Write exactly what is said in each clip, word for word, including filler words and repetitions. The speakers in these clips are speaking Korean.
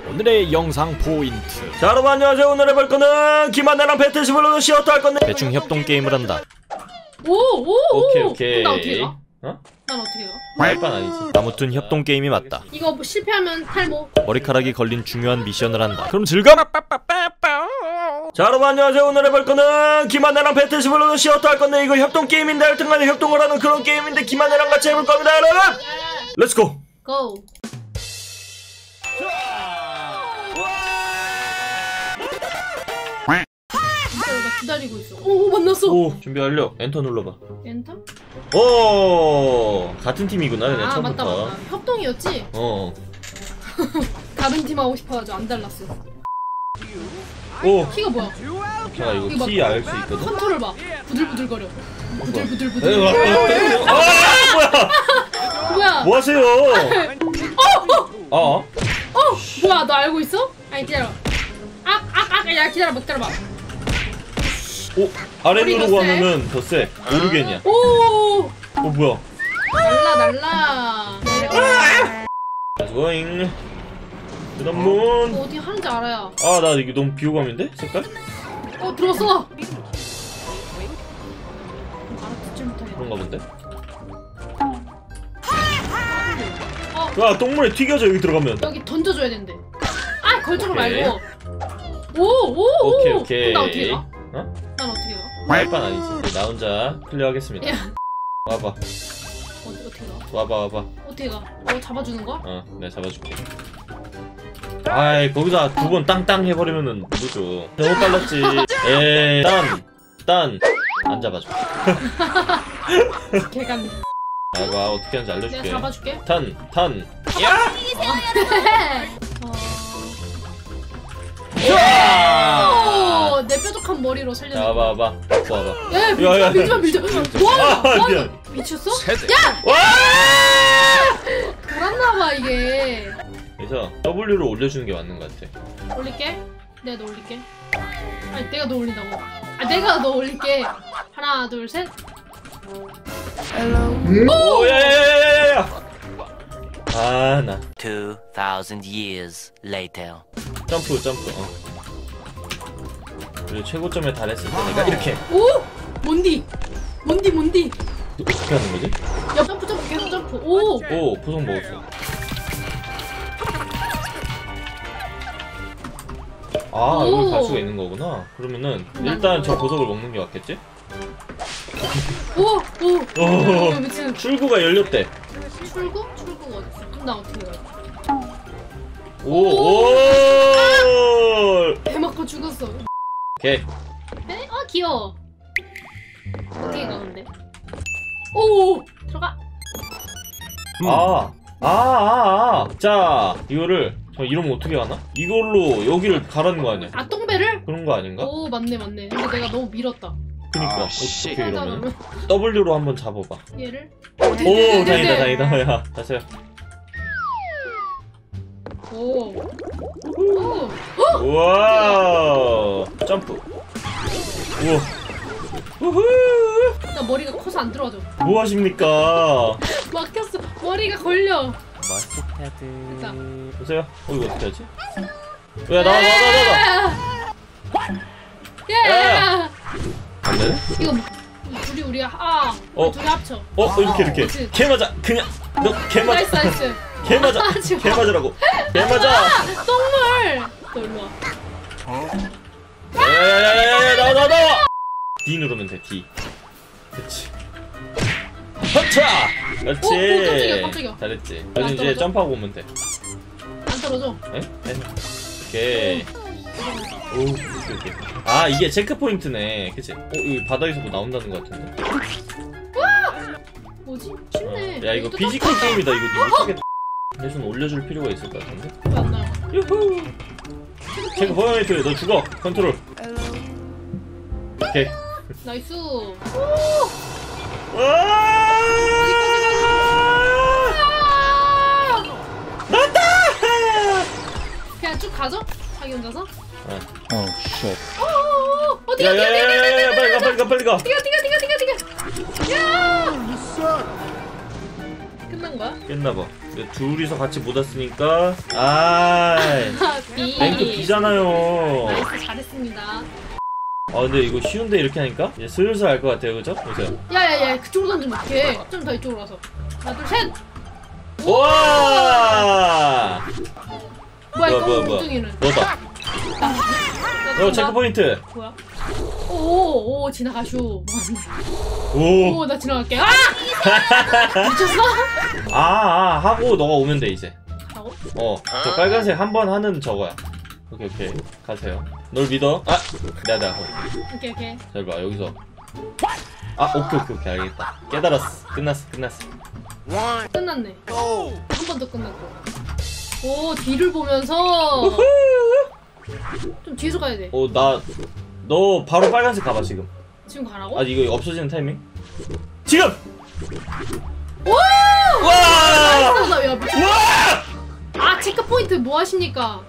오늘의 영상 포인트. 자, 여러분 안녕하세요. 오늘 해볼 거는 김한나랑 배틀시뮬러더 시어터 할 건데 대충 협동 게임을 한다. 오오오 오케이 오케이. 나 어떻게 가? 어? 난 어떻게 가? 빨판 아니지. 아무튼 협동 게임이 맞다. 이거 뭐 실패하면 탈모. 머리카락이 걸린 중요한 미션을 한다. 그럼 즐거워. 자, 여러분 안녕하세요. 오늘 해볼 거는 김한나랑 배틀시뮬러더 시어터 할 건데 이거 협동 게임인데 하여튼간에 협동을 하는 그런 게임인데 김한나랑 같이 해볼 겁니다, 여러분. 렛츠고. 고. 나 기다리고 있어. 오 만났어. 오, 준비 완료. 엔터 눌러봐. 엔터? 오, 같은 팀이구나. 그냥 아 처음부터. 맞다 맞다. 협동이었지? 어. 다른 팀 하고 싶어가지고 안 달랐어. 오. 키가 뭐야? 자, 이거 이거 키 알 수 있거든. 컨트롤 봐. 부들부들거려. 부들부들부들. 에이, 와, 아, 뭐야? 뭐야? 뭐 하세요? 어! 어! 어? 어! 뭐야 너 알고 있어? 아니 기다려. 악악악 야 기다려봐 기다려봐. 오, 아래 머리 누르고 더 세? 하면은 더 세. 모르겠냐? 오! 어, 뭐야? 날라 날라. 고잉. 그다음 어디 하는지 알아야. 아, 나 이게 너무 비호감인데? 색깔? 어 들었어. 알아듣질 못하겠네. 그런가 본데? 어 야, 똥물에 튀겨져 여기 들어가면. 여기 던져줘야 된대. 아 걸쳐가 오케이. 말고. 오오 오. 오케이 오케이. 나 어떻게 가? 어? 난 어떻게 가? 빨판 아니지. 나 혼자 클리어하겠습니다. 야 와봐. 어디 어떻게 가? 와봐 와봐. 어떻게 가? 어 잡아주는 거야? 어, 내가 잡아줄게. 아이, 거기다 두 번 땅땅 해버리면은 모르죠. 너무 빨랐지. 에이, 딴, 딴. 안 잡아줘. 개간. 봐봐, 어떻게 하는지 알려줄게. 내가 잡아줄게. 탄, 탄. 어. 오, 내 뾰족한 머리로 자, 살려줘. 와봐, 와봐. 갖고 와봐. 야, 야, 야, 밀지마, 밀지마, 밀지마. 뭐하냐, 아, 뭐하냐. 미안. 미쳤어? 야! 와! 돌았나봐, 이게. 그래서 W를 올려주는 게 맞는 것 같아. 올릴게. 내가 너 올릴게. 아니, 내가 너 올린다고. 아, 내가 너 올릴게. 하나, 둘, 셋. 오, 야야야야야야! 아, 나. Two thousand years later. 점프, 점프. 어. 그리고 최고점에 달했을 때 내가 이렇게. 오! 뭔디? 뭔디, 뭔디? 어떻게 하는 거지? 야, 점프, 점프, 계속 점프. 오! 오, 보석 먹었어. 아, 오. 여기 갈 수가 있는 거구나. 그러면은 일단 저 보석을 먹는 게 맞겠지? 오! 오! 오. 야, 미친. 출구가 열렸대. 출구? 출구가 어딨어? 그럼 나 어떻게 가? 오, 오! 배 맞고 죽었어. 오케이. 에? 어 귀여워. 어떻게 가 근데? 오 들어가. 아, 아, 아, 아. 자, 이거를 저 이러면 어떻게 하나? 이걸로 여기를 가라는 거 아니야? 아 똥배를? 그런 거 아닌가? 오 맞네 맞네. 근데 내가 너무 밀었다. 그니까 아, 어떻게 하다 이러면 보면 W로 한번 잡아봐. 얘를. 오, 다행이다, 다행이다. 야, 다시요. 오. 오. 우와, 점프. 우와. 우후. 나 머리가 커서 안 들어가죠. 뭐 하십니까? 막혔어. 머리가 걸려. 머스타드. 자. 보세요. 어, 이거 어떻게 하지? 야, 나와, 나와, 나와, 나와. 야. 안 되네? 이거 뭐- 둘이 우리 아 어. 우리 둘이 합쳐. 어, 이렇게, 이렇게. 그치. 개 맞아. 그냥. 너 개 맞아. 나이스 나이스. 개 맞아. 하지 마. 개 맞으라고. 개 맞아. 아, 똥물. 너 일로 와. 야야야야야, 나와, 나와, 나와. D 누르면 돼, D. 그치. 허차! 그렇지. 오, 오, 깜짝이야, 깜짝이야. 잘했지. 안 그래서 이제 떨어져? 점프하고 오면 돼. 안 떨어져. 에? 에? 오케이. 오, 오케이, 오케이. 아, 이게 체크 포인트네. 그치? 어, 여기 바닥에서 뭐 나온다는 것 같은데. 뭐지? 쉽네. 어. 야, 이거 이것도 피지컬 딱- 게임이다. 이거 이거 쓰겠다. 대신 올려줄 필요가 있을 것 같은데. 왜 안 나와? 유후. 체크 포인트, 너 죽어. 컨트롤. 오케이. 나이스. 와! 나왔다! 그냥 쭉 가죠? 자기 혼자서? Oh shit. 어어어 어디가 어디가 어디가 야야야야야, 빨리 가, 빨리 가, 빨리 가. 어디가 어디가 어디가 어디가 야! 끝난 거야? 깼나봐. 둘이서 같이 못 왔으니까. 아이. 아 지잖아요. 나이스 잘했습니다. 아 근데 이거 쉬운데 이렇게 하니까 이제 슬슬 알 것 같아요, 그죠? 보세요. 야야야 그쪽으로 던지면 어떡해. 좀 더 이쪽으로 와서. 하나 둘 셋. 와! 뭐야 이거 뭐야, 뭐야. 엉뚱이는. 너다. 어 체크 포인트. 뭐야? 오오 지나가슈. 오. 오 나 지나갈게. 아! 미쳤어? 아, 아 하고 너가 오면 돼 이제. 가라고? 어, 저 빨간색 한 번 하는 저거야. 오케이 오케이 가세요. 널 믿어. 아, 내가 내가. 오케이 오케이. 잘 봐 여기서. 아, 오케이 오케이 오케이 알겠다. 깨달았어. 끝났어 끝났어. 끝났네. 한 번 더 끝났고. 오 뒤를 보면서 좀 뒤에서 가야 돼. 어, 나 너 바로 빨간색 가봐 지금. 지금 가라고? 아 이거 없어지는 타이밍? 지금! 오! 와! 나 야, 미쳤... 와! 아 체크 포인트 뭐 하십니까?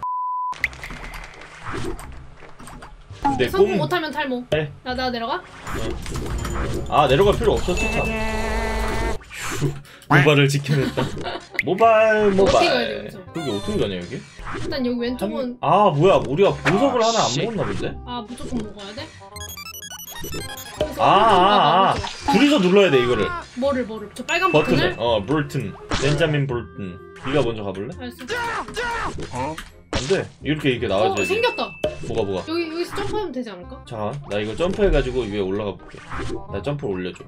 근데 성공 꼼. 못하면 탈모. 네. 나 나 내려가? 아 내려갈 필요 없었지 참. 휴, 모발을 지켜냈다. 모발 모발. 어떻게 가야 돼, 여기서? 여기 어떻게 가냐 여기? 일단 여기 왼쪽은 아 뭐야 우리가 보석을 하나 안 먹었나 본데? 아 무조건 먹어야 돼? 아, 아, 아. 둘이서 눌러야 돼 이거를. 뭐를 뭐를 저 빨간 버튼을. 버튼을? 어 볼튼. 벤자민 볼튼. 네가 먼저 가볼래? 알았어. 안돼. 이렇게 이렇게 어 나와줘야지. 생겼다. 뭐가 뭐가? 여기 여기서 점프하면 되지 않을까? 자, 나 이거 점프해가지고 위에 올라가 볼게. 나 점프를 올려줘.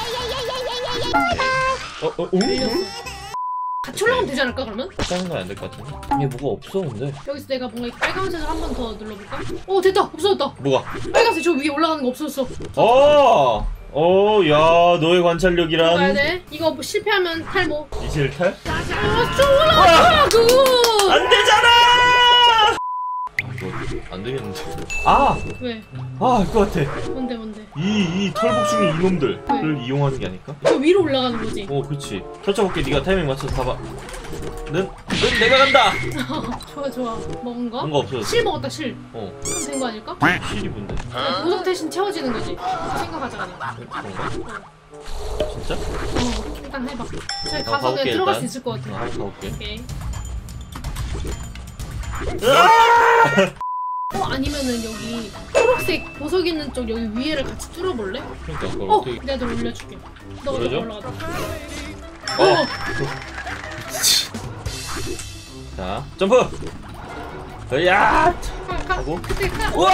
어, 어, 오? 밀렸어. 같이 올라가면 되지 않을까 그러면? 하는 건 안 될 것 같은데? 이게 뭐가 없어 근데? 여기서 내가 뭔가 이렇게 빨간색을 한 번 더 눌러볼까? 오 됐다 없어졌다. 뭐가? 빨간색 저 위에 올라가는 거 없어졌어. 어, 어, 야, 너의 가야 관찰력이란 돼. 이거 뭐 실패하면 탈모. 이실탈? 아 좋아 그거. 안 되잖아! 아, 이거 안 되겠는데. 아, 왜? 아, 알 것 같아. 뭔데 뭔데? 이, 이 털복숭이 이놈들을 왜? 이용하는 게 아닐까? 저 위로 올라가는 거지. 어, 그렇지. 펼쳐볼게. 네가 타이밍 맞춰서 봐봐. 는, 는 내가 간다. 좋아 좋아. 먹은 거? 뭔가 없어졌어. 실 먹었다 실. 어, 그럼 된 거 아닐까? 실이 뭔데? 아, 보석 대신 채워지는 거지. 생각하자 그냥. 그런가? 진짜? 어, 일단 해봐. 저기 나 가서 가볼게, 그냥 들어갈 일단. 수 있을 것 나 같아. 한번 가볼게. 오케이. 어 아니면은 여기 초록색 보석 있는 쪽 여기 위에를 같이 뚫어볼래? 그러니까 그걸 어, 어떻게? 내가 널 올려줄게. 너가 올려줘? 너 올라가자. 어. 자, 점프. 야! 가, 가. 하고. 그때 가. 와!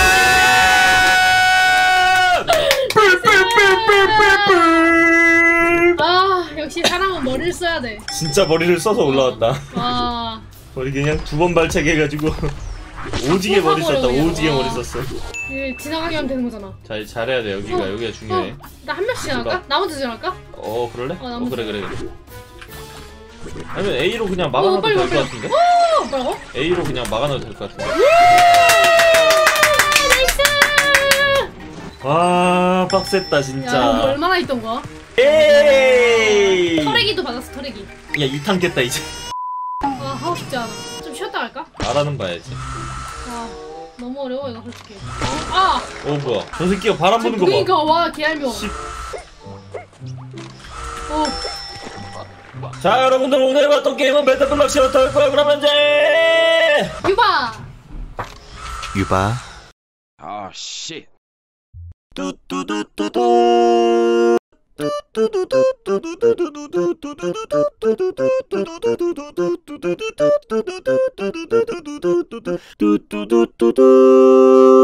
아 역시 사람은 머리를 써야 돼. 진짜 머리를 써서 올라왔다. 와. 머리 그냥 두 번 발차기 해가지고 오지게 머리 썼다. 그냥. 오지게 와. 머리 썼어. 이게 지나가게 하면 되는 거잖아. 자, 잘해야 돼. 여기가 어, 여기가 중요해. 어, 나 한 명씩 할까? 해봐. 나 먼저 지나갈까? 어, 그럴래? 어, 어, 나머지. 그래 그래 그래. 아니면 A로 그냥 어, 막아놔도 빨리 될 와, 것 빨리. 같은데? 어 뭐라고? A로 그냥 막아놔도 될 것 같은데? 나이스! 와, 빡셌다 야, 진짜. 너 얼마나 있던 거야? 에이! 털애기도 받았어, 털애기. 야, 이 탄 깼다 이제. 아, 하고 싶지 않아. 좀 쉬었다 갈까? 말하는 봐야지. 아, 너무 어려워, 이거 솔직히. 아! 어, 뭐야? 저 새끼가 바람 부는 거 봐. 그니까, 와, 개알묘. 씨. 어, 자, 여러분들 오늘 해봤던 게임은 배틀블럭 시어터였고요. 그러면 이제 유바! 유바. Oh shit. 뚜뚜뚜뚜뚜